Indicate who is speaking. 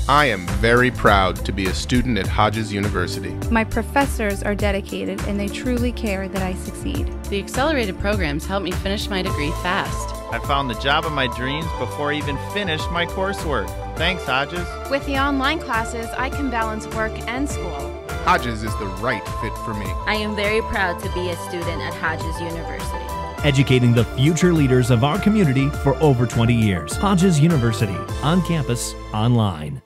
Speaker 1: I am very proud to be a student at Hodges University.
Speaker 2: My professors are dedicated and they truly care that I succeed.
Speaker 3: The accelerated programs helped me finish my degree fast.
Speaker 4: I found the job of my dreams before I even finished my coursework. Thanks, Hodges.
Speaker 5: With the online classes, I can balance work and school.
Speaker 1: Hodges is the right fit for me.
Speaker 6: I am very proud to be a student at Hodges University.
Speaker 7: Educating the future leaders of our community for over 20 years. Hodges University, on campus, online.